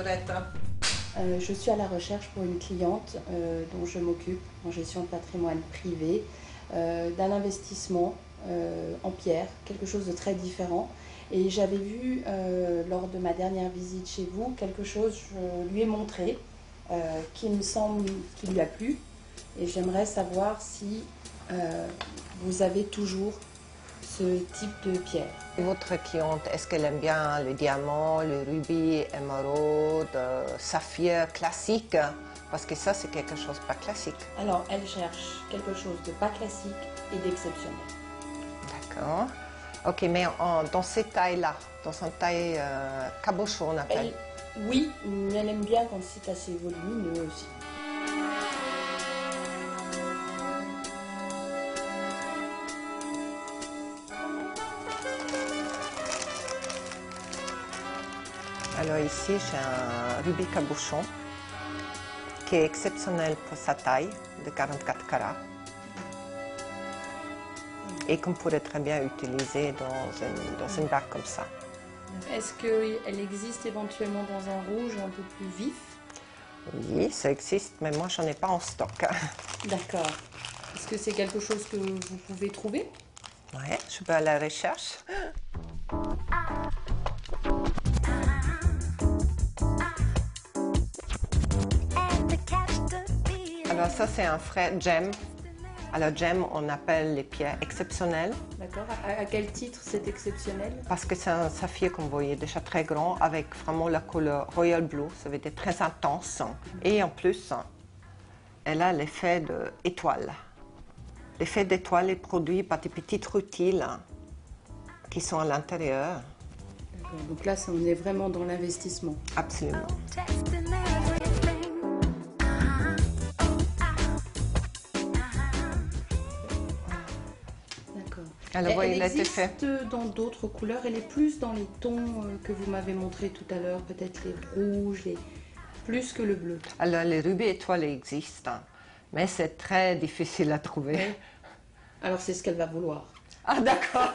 Violette? Je suis à la recherche pour une cliente dont je m'occupe en gestion de patrimoine privé, d'un investissement en pierre, quelque chose de très différent. Et j'avais vu lors de ma dernière visite chez vous quelque chose, je lui ai montré, qui me semble qui lui a plu. Et j'aimerais savoir si vous avez toujours ce type de pierre. Votre cliente, est-ce qu'elle aime bien le diamant, le rubis, émeraude, saphir classique? Parce que ça, c'est quelque chose de pas classique. Alors, elle cherche quelque chose de pas classique et d'exceptionnel. D'accord. Ok, mais dans cette taille-là, dans une taille cabochon, on appelle. Oui, mais elle aime bien quand c'est assez volumineux aussi. Alors ici, j'ai un rubis cabochon qui est exceptionnel pour sa taille de 44 carats et qu'on pourrait très bien utiliser dans une bague comme ça. Est-ce qu'elle existe éventuellement dans un rouge un peu plus vif? Oui, ça existe, mais moi, j'en ai pas en stock. D'accord. Est-ce que c'est quelque chose que vous pouvez trouver? Ouais, je vais à la recherche. Alors ça, c'est un frais gemme. Alors gemme, on appelle les pierres exceptionnelles. D'accord. À quel titre c'est exceptionnel? Parce que c'est un saphir qu'on voyait déjà très grand, avec vraiment la couleur royal blue, ça veut dire très intense. Et en plus, elle a l'effet d'étoile. L'effet d'étoile est produit par des petites rutiles qui sont à l'intérieur. D'accord. Donc là, on est vraiment dans l'investissement. Absolument. Alors, elle existe dans d'autres couleurs, elle est plus dans les tons que vous m'avez montré tout à l'heure, peut-être les rouges, plus que le bleu. Alors, les rubis étoilés existent, mais c'est très difficile à trouver. Oui. Alors, c'est ce qu'elle va vouloir. Ah, d'accord.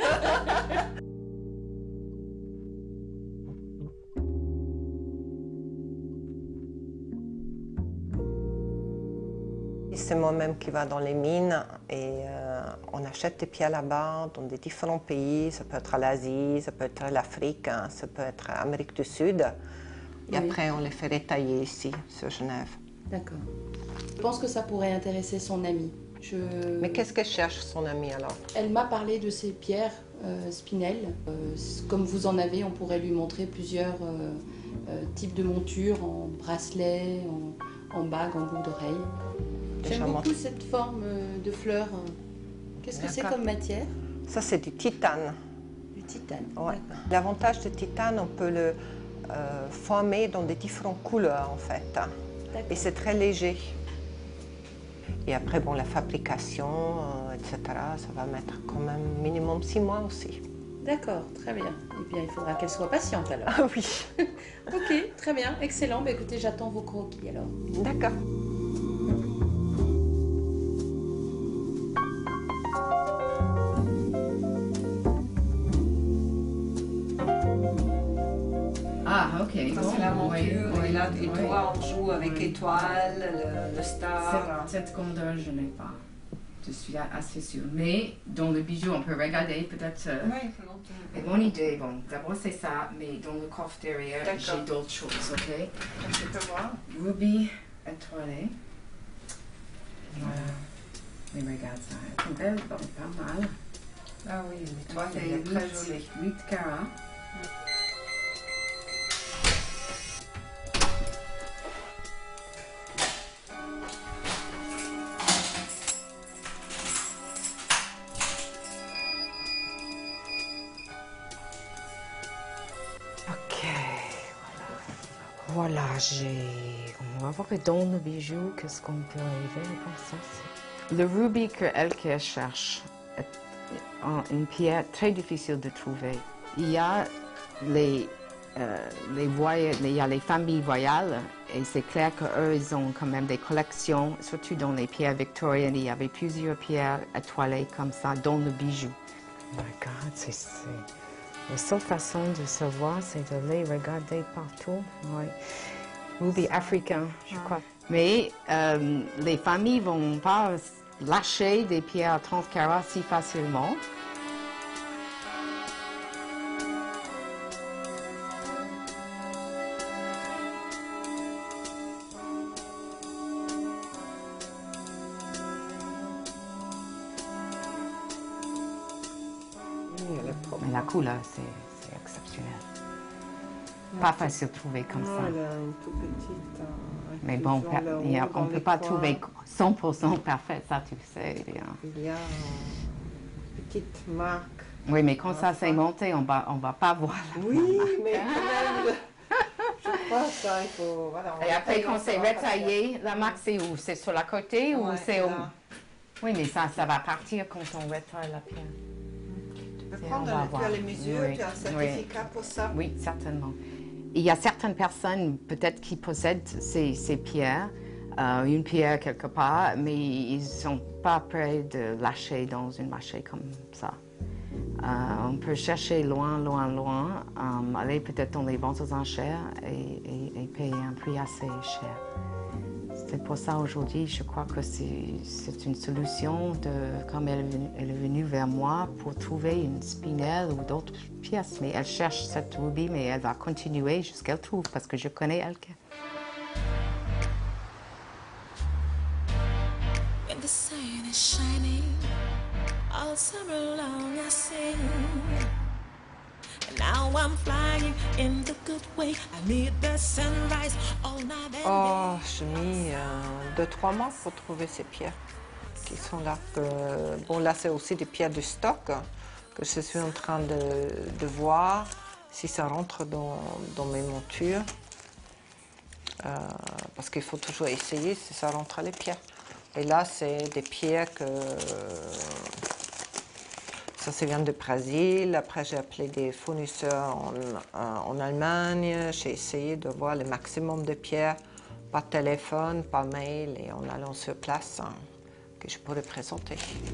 C'est moi-même qui va dans les mines et on achète des pierres là-bas dans des différents pays. Ça peut être l'Asie, ça peut être l'Afrique, hein, ça peut être l'Amérique du Sud. Et après, on les fait détailler ici, sur Genève. D'accord. Je pense que ça pourrait intéresser son amie. Mais qu'est-ce qu'elle cherche, son amie, alors? Elle m'a parlé de ces pierres spinel. Comme vous en avez, on pourrait lui montrer plusieurs types de montures, en bracelet, en bague, en boucle d'oreille. J'aime beaucoup cette forme de fleur. Qu'est-ce que c'est comme matière? Ça, c'est du titane. Du titane. Ouais. L'avantage du titane, on peut le former dans des différentes couleurs, en fait. Et c'est très léger. Et après, bon, la fabrication, etc., ça va mettre quand même minimum 6 mois aussi. D'accord, très bien. Eh bien, il faudra qu'elle soit patiente alors. Ah oui. Ok, très bien, excellent. Bah, écoutez, j'attends vos croquis alors. D'accord. Ah, ok. Ça, c'est la monture. Et là, toi, on joue avec étoile, le star. Cette grandeur, je n'ai pas. Je suis assez sûre. Mais dans le bijou, on peut regarder peut-être. Oui, Et mon idée, bon, d'abord c'est ça, mais dans le coffre derrière, j'ai d'autres choses, ok? Je peux voir. Ruby étoilé. Voilà. Mais regarde ça, c'est belle, bon, pas mal. Ah oui, l'étoile est très jolie. 8 carats. Voilà, on va voir dans le bijou, qu'est-ce qu'on peut arriver comme ça. Le rubis qu'elle cherche est une pierre très difficile de trouver. Il y a les familles royales et c'est clair qu'eux, ils ont quand même des collections, surtout dans les pierres victoriennes. Il y avait plusieurs pierres étoilées comme ça dans le bijou. Regarde, la seule façon de savoir, c'est de les regarder partout. Ouais. Ruby africain, je crois. Mais les familles ne vont pas lâcher des pierres à 30 carats si facilement. Mais la couleur, c'est exceptionnel. Pas facile de trouver comme ça. Elle a une toute petite. Mais bon, on ne peut pas trouver 100% parfait, ça tu sais. Il y a une petite marque. Oui, mais quand ça s'est monté, on va pas voir. Oui, mais quand même, je crois que ça, il faut... Voilà, Et après, quand c'est retaillé, la marque c'est où? C'est sur la côté ou c'est au... Oui, mais ça va partir quand on retaille la pierre. Tu peux prendre les mesures, oui, tu as un certificat pour ça? Oui, certainement. Il y a certaines personnes peut-être qui possèdent ces pierres, une pierre quelque part, mais ils ne sont pas prêts de lâcher dans une marché comme ça. On peut chercher loin, aller peut-être dans les ventes aux enchères et payer un prix assez cher. C'est pour ça aujourd'hui, je crois que c'est une solution, comme elle est venue vers moi pour trouver une spinelle ou d'autres pièces. Mais elle cherche cette rubis, mais elle va continuer jusqu'à qu'elle trouve, parce que je connais Elke. When the sun is shining, all summer long I sing. And now I'm flying in the good way. I need the sunrise all night and Oh, j'ai mis 2-3 mois pour trouver ces pierres qui sont là. Bon, là, c'est aussi des pierres de stock que je suis en train de voir si ça rentre dans mes montures. Parce qu'il faut toujours essayer si ça rentre les pierres. Et là, c'est des pierres que... Ça vient du Brésil. Après, j'ai appelé des fournisseurs en Allemagne. J'ai essayé de voir le maximum de pierres par téléphone, par mail et en allant sur place que je pourrais présenter.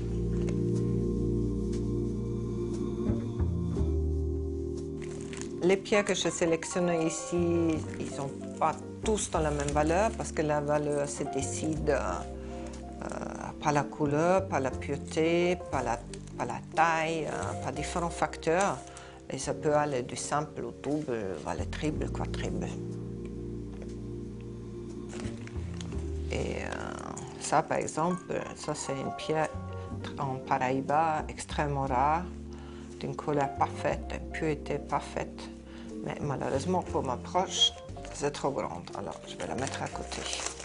Les pierres que je sélectionne ici, ils ne sont pas tous dans la même valeur parce que la valeur se décide par la couleur, par la pureté, par la taille, par différents facteurs. Et ça peut aller du simple au double, le triple, quadruple. Et ça, par exemple, ça c'est une pierre en Paraíba extrêmement rare, d'une couleur parfaite, d'une pureté parfaite. Mais malheureusement, pour ma proche, c'est trop grande. Alors, je vais la mettre à côté.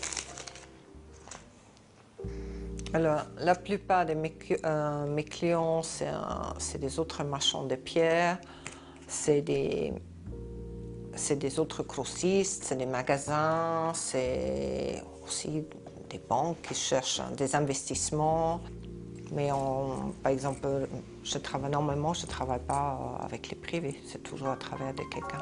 Alors, la plupart de mes clients, c'est des autres marchands de pierres, c'est des autres grossistes, c'est des magasins, c'est aussi des banques qui cherchent des investissements. Mais par exemple, normalement, je ne travaille pas avec les privés, c'est toujours à travers de quelqu'un.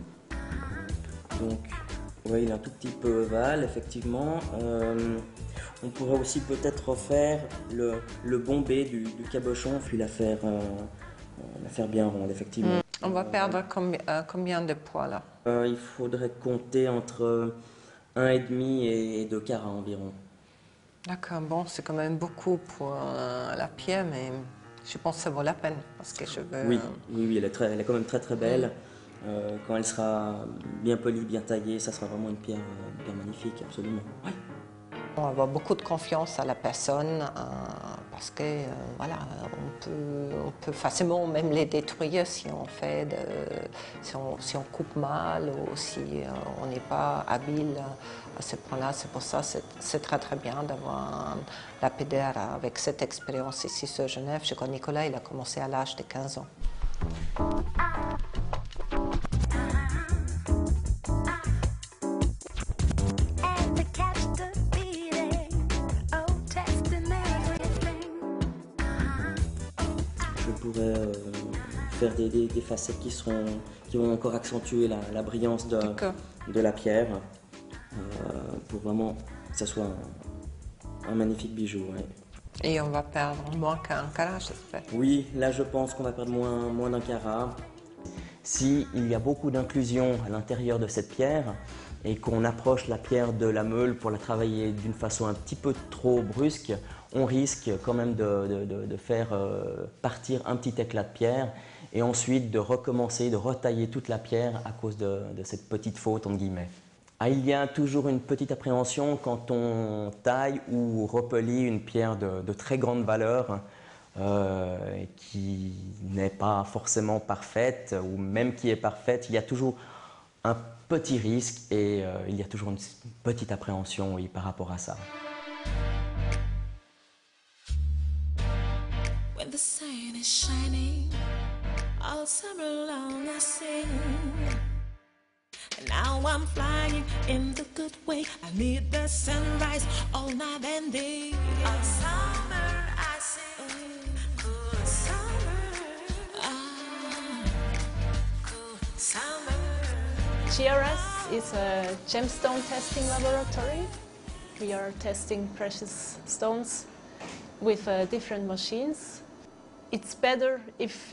Donc, oui, il est un tout petit peu ovale, effectivement. On pourrait aussi peut-être refaire le bombé du cabochon, puis la faire bien ronde, effectivement. On va perdre combien de poids là? Il faudrait compter entre 1,5 et 2 carats environ. D'accord, bon, c'est quand même beaucoup pour la pierre, mais je pense que ça vaut la peine parce que je veux. Oui, elle est quand même très belle. Quand elle sera bien polie, bien taillée, ça sera vraiment une pierre magnifique, absolument. Oui. On va avoir beaucoup de confiance à la personne parce que voilà, on peut facilement même les détruire si on fait si on coupe mal ou si on n'est pas habile à ce point-là. C'est pour ça que c'est très bien d'avoir un lapidaire avec cette expérience ici sur Genève. Je crois que Nicolas, il a commencé à l'âge de 15 ans. Je pourrais faire des facettes qui vont encore accentuer la brillance de la pierre pour vraiment que ça soit un magnifique bijou. Ouais. Et on va perdre moins qu'un carat, j'espère. Oui, là je pense qu'on va perdre moins d'un carat. S'il y a beaucoup d'inclusion à l'intérieur de cette pierre et qu'on approche la pierre de la meule pour la travailler d'une façon un petit peu trop brusque, on risque quand même de faire partir un petit éclat de pierre et ensuite de recommencer, de retailler toute la pierre à cause de cette petite faute, entre guillemets. Il y a toujours une petite appréhension quand on taille ou repolit une pierre de très grande valeur qui n'est pas forcément parfaite ou même qui est parfaite. Il y a toujours un petit risque et il y a toujours une petite appréhension oui, par rapport à ça. When the sun is shining, all summer long I sing. And now I'm flying in the good way. I need the sunrise all night and day. All summer I sing, cool summer, cool summer. GRS is a gemstone testing laboratory. We are testing precious stones with different machines. It's better if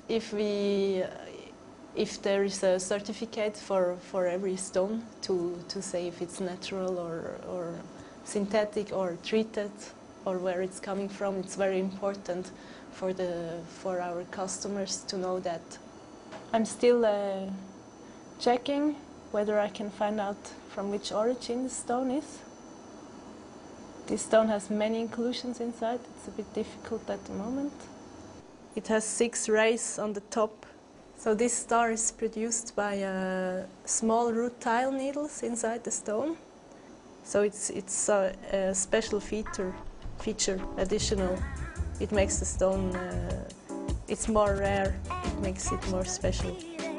there is a certificate for every stone to say if it's natural or synthetic or treated or where it's coming from. It's very important for our customers to know that. I'm still checking whether I can find out from which origin the stone is. This stone has many inclusions inside. It's a bit difficult at the moment. It has 6 rays on the top. So this star is produced by small rutile needles inside the stone. So it's a special feature additional. It makes the stone, it's more rare, it makes it more special.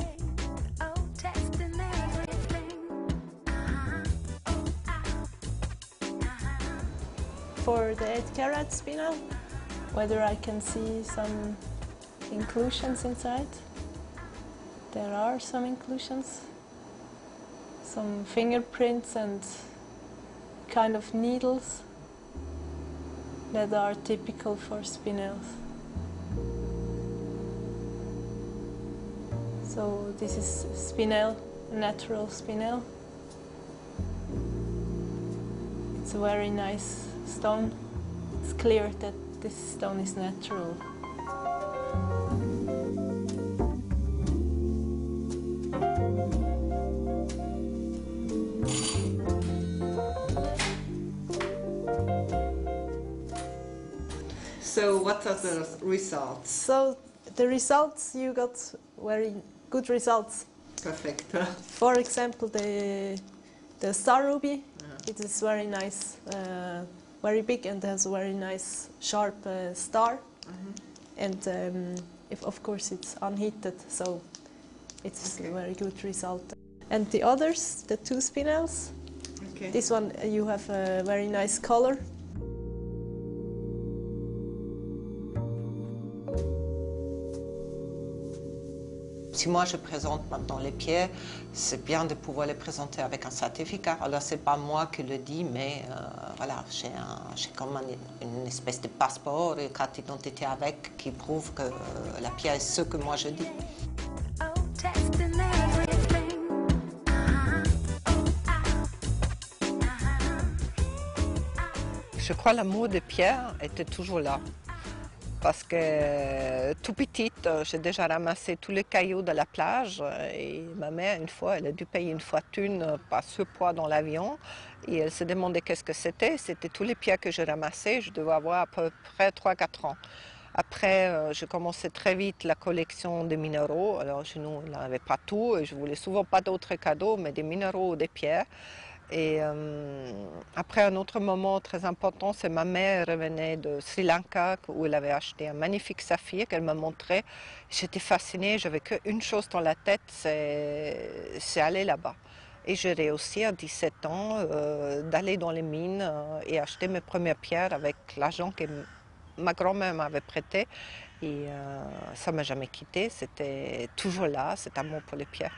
For the 8-carat spinel, whether I can see some inclusions inside. There are some inclusions, some fingerprints and kind of needles that are typical for spinels. So this is spinel, a natural spinel. It's a very nice stone. It's clear that this stone is natural. So what are the results? So the results, you got very good results. Perfect. For example, the star ruby, it is very nice, very big and has a very nice sharp star. And of course it's unheated, so it's a very good result. And the others, the 2 spinels, this one you have a very nice color. Si moi je présente maintenant les pierres, c'est bien de pouvoir les présenter avec un certificat. Alors c'est pas moi qui le dis, mais voilà, j'ai comme une espèce de passeport et carte d'identité avec qui prouve que la pierre est ce que moi je dis. Je crois que l'amour des pierres était toujours là. Parce que tout petite, j'ai déjà ramassé tous les cailloux de la plage et ma mère, une fois, elle a dû payer une fortune par surpoids dans l'avion et elle se demandait qu'est-ce que c'était. C'était tous les pierres que je ramassais, je devais avoir à peu près 3-4 ans. Après, je commençais très vite la collection de minéraux. Alors chez nous, on n'avait pas tout et je voulais souvent pas d'autres cadeaux, mais des minéraux ou des pierres. Et après, un autre moment très important, c'est ma mère revenait de Sri Lanka où elle avait acheté un magnifique saphir qu'elle m'a montré. J'étais fascinée, j'avais qu'une chose dans la tête, c'est aller là-bas. Et j'ai réussi à 17 ans d'aller dans les mines et acheter mes premières pierres avec l'argent que ma grand-mère m'avait prêté. Et ça ne m'a jamais quitté, c'était toujours là, cet amour pour les pierres.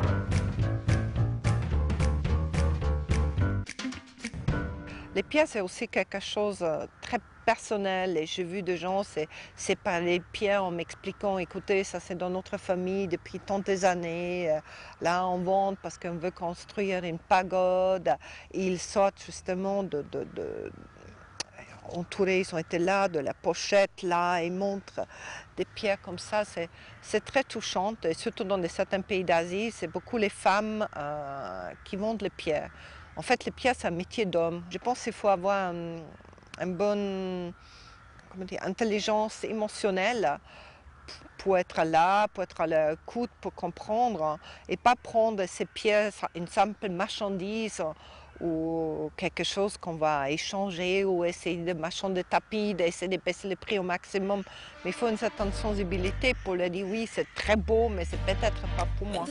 Les pierres, c'est aussi quelque chose de très personnel et j'ai vu des gens, c'est par les pierres en m'expliquant, écoutez, ça c'est dans notre famille depuis tant des années, là on vend parce qu'on veut construire une pagode, et ils sortent justement entourés, ils ont été là, de la pochette là, et montrent des pierres comme ça, c'est très touchant, et surtout dans certains pays d'Asie, c'est beaucoup les femmes qui vendent les pierres. En fait, les pierres, c'est un métier d'homme. Je pense qu'il faut avoir une bonne intelligence émotionnelle pour être là, pour être à l'écoute, pour comprendre, et pas prendre ces pierres, une simple marchandise ou quelque chose qu'on va échanger ou essayer de marchander des tapis, d'essayer de baisser les prix au maximum. Mais il faut une certaine sensibilité pour leur dire oui, c'est très beau, mais c'est peut-être pas pour moi.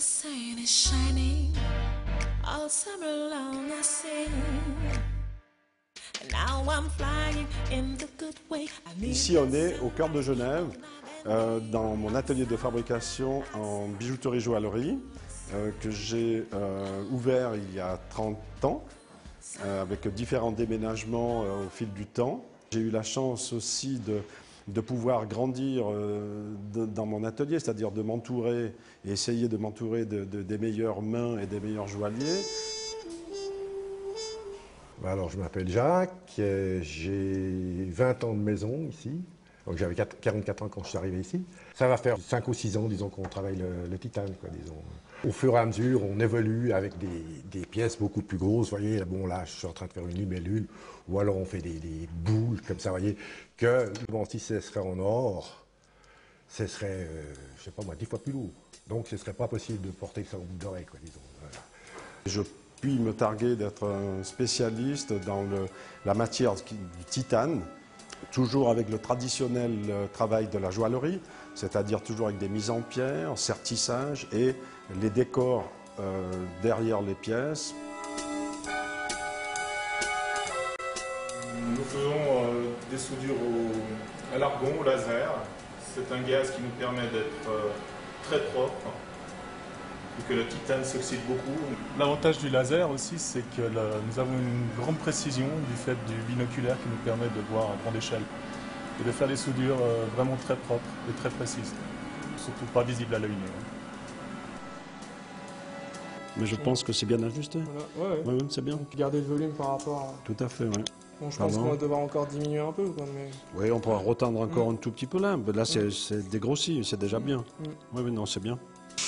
All summer long I sing. Now I'm flying in the good way. Ici on est au cœur de Genève, dans mon atelier de fabrication en bijouterie-joaillerie que j'ai ouvert il y a 30 ans avec différents déménagements au fil du temps. J'ai eu la chance aussi de pouvoir grandir dans mon atelier, c'est-à-dire de m'entourer et essayer de m'entourer des meilleures mains et des meilleurs joailliers. Alors, je m'appelle Jacques, j'ai 20 ans de maison ici, donc j'avais 44 ans quand je suis arrivé ici. Ça va faire 5 ou 6 ans, disons, qu'on travaille le titane, quoi, disons. Au fur et à mesure, on évolue avec des pièces beaucoup plus grosses. Vous voyez, bon, là, je suis en train de faire une libellule, ou alors on fait des boules, comme ça, vous voyez, que, bon, si ce serait en or, ce serait, je sais pas moi, 10 fois plus lourd. Donc, ce serait pas possible de porter ça au bout d'oreille, quoi, disons. Voilà. Je puis me targuer d'être un spécialiste dans la matière du titane, toujours avec le traditionnel travail de la joaillerie, c'est-à-dire toujours avec des mises en pierre, sertissage et les décors derrière les pièces. Nous faisons des soudures à l'argon, au laser. C'est un gaz qui nous permet d'être très propre et que le titane s'oxyde beaucoup. L'avantage du laser aussi, c'est que nous avons une grande précision du fait du binoculaire qui nous permet de voir à grande échelle et de faire des soudures vraiment très propres et très précises, surtout pas visibles à l'œil nu. Mais je pense que c'est bien ajusté. Voilà. Ouais, ouais, c'est bien. Donc garder le volume par rapport à... Tout à fait, oui. Bon, je pense qu'on va devoir encore diminuer un peu. Quoi, mais... Oui, on pourra retendre encore un tout petit peu là. Là, c'est dégrossi, c'est déjà bien. Oui, non, c'est bien.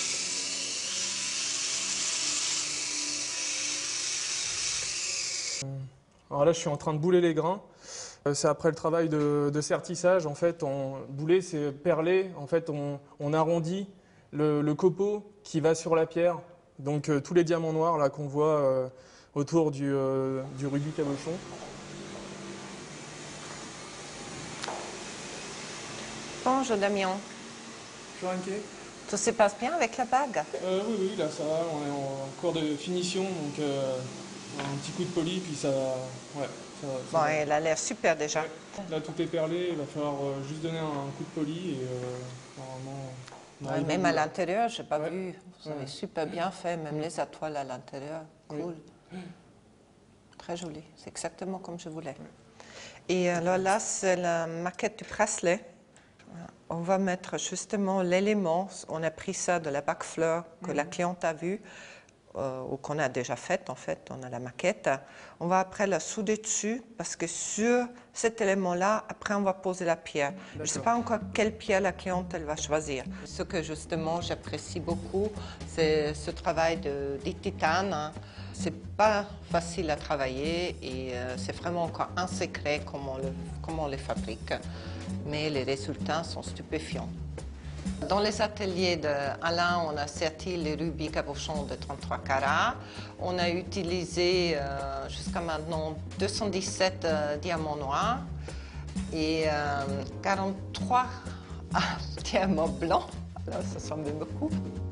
Alors là, je suis en train de bouler les grains. C'est après le travail de sertissage. En fait, bouler, c'est perler. En fait, on arrondit le copeau qui va sur la pierre. Donc tous les diamants noirs là qu'on voit autour du rubis cabochon. Bonjour Damien. Bonjour Anke. Tout se passe bien avec la bague? Oui, là ça va, on est en cours de finition, donc un petit coup de poli, puis ça... Ouais, bon, elle a l'air super déjà. Ouais. Là tout est perlé, il va falloir juste donner un coup de poli et normalement Ouais, même à l'intérieur, je n'ai pas vu. Vous avez super bien fait, même les étoiles à l'intérieur. Cool. Très joli. C'est exactement comme je voulais. Et alors là, c'est la maquette du bracelet. On va mettre justement l'élément. On a pris ça de la bac-fleur que la cliente a vue, ou qu'on a déjà faite en fait. On a la maquette. On va après la souder dessus parce que sur cet élément-là, après on va poser la pierre. Je ne sais pas encore quelle pierre la cliente elle va choisir. Ce que justement j'apprécie beaucoup, c'est ce travail de titane. Hein. C'est pas facile à travailler et c'est vraiment encore un secret comment on les fabrique. Mais les résultats sont stupéfiants. Dans les ateliers d'Alain, on a serti les rubis cabochons de 33 carats. On a utilisé jusqu'à maintenant 217 diamants noirs et 43 diamants blancs. Alors ça semble beaucoup.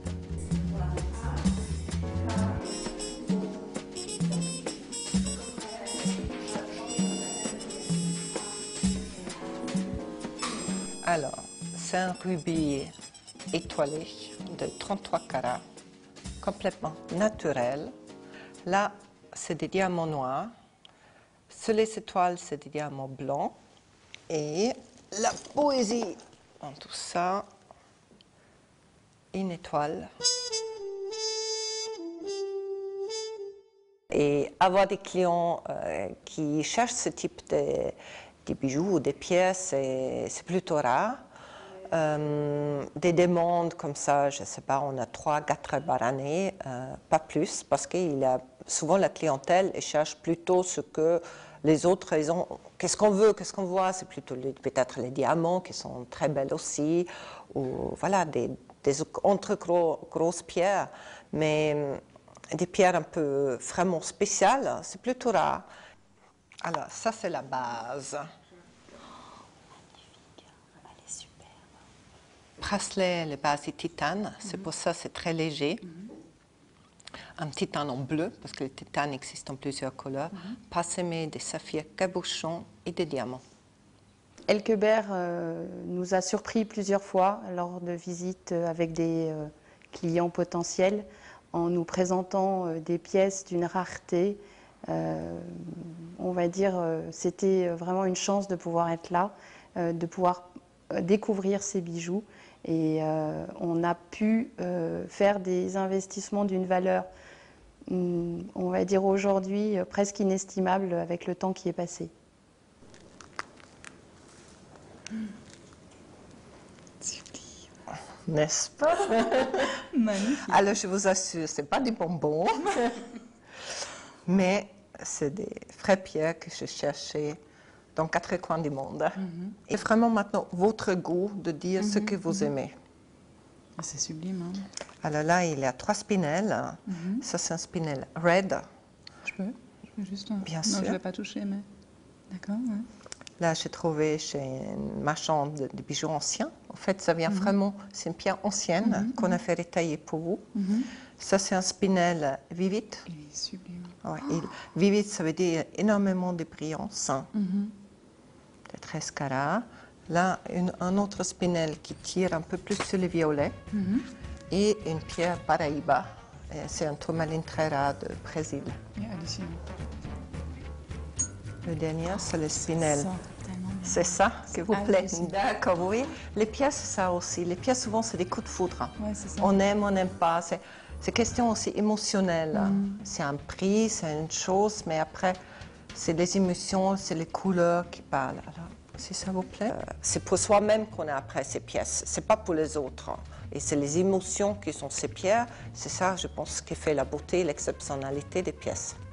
Alors, c'est un rubis étoilé de 33 carats, complètement naturel. Là, c'est des diamants noirs. Sur les étoiles, c'est des diamants blancs. Et la poésie dans tout ça, une étoile. Et avoir des clients qui cherchent ce type de bijoux ou des pièces, c'est plutôt rare. Des demandes comme ça, je ne sais pas, on a 3-4 par année, pas plus, parce que souvent la clientèle cherche plutôt ce que les autres, ils ont, qu'est-ce qu'on veut, qu'est-ce qu'on voit, c'est plutôt peut-être les diamants qui sont très belles aussi, ou voilà, des grosses pierres, mais des pierres un peu vraiment spéciales, c'est plutôt rare. Alors, ça c'est la base. Bracelet, les bases de titane, c'est pour ça c'est très léger. Un titane en bleu, parce que le titane existe en plusieurs couleurs, parsemé des saphirs cabochons et des diamants. Elkebert nous a surpris plusieurs fois lors de visites avec des clients potentiels en nous présentant des pièces d'une rareté. On va dire, c'était vraiment une chance de pouvoir être là, de pouvoir découvrir ces bijoux. Et on a pu faire des investissements d'une valeur, on va dire aujourd'hui, presque inestimable avec le temps qui est passé. N'est-ce pas? Magnifique. Alors je vous assure, ce n'est pas des bonbons, mais c'est des vraies pierres que je cherchais dans 4 coins du monde. Et vraiment maintenant, votre goût de dire ce que vous aimez. C'est sublime. Hein. Alors là, il y a 3 spinels. Ça, c'est un spinel red. Je peux juste... Bien sûr. Non, je ne vais pas toucher, mais... D'accord, ouais. Là, j'ai trouvé chez une marchande de bijoux anciens. En fait, ça vient vraiment... C'est une pierre ancienne qu'on a fait rétailler pour vous. Ça, c'est un spinel Vivid. Il est sublime. Ouais, Vivid, ça veut dire énormément de brillance. De 13 carats. Là, un autre spinel qui tire un peu plus sur le violet. Et une pierre Paraíba. C'est un tourmaline très rare de Brésil. Hallucinant. Le dernier, c'est le spinel. C'est ça qui vous plaît? D'accord, oui. Les pièces, c'est ça aussi. Les pièces, souvent, c'est des coups de foudre. Ouais, c'est ça. On aime, on n'aime pas. C'est question aussi émotionnelle. C'est un prix, c'est une chose, mais après, c'est les émotions, c'est les couleurs qui parlent. Alors, si ça vous plaît, c'est pour soi-même qu'on a après ces pièces. C'est pas pour les autres. Et c'est les émotions qui sont ces pierres. C'est ça, je pense, qui fait la beauté et l'exceptionnalité des pièces.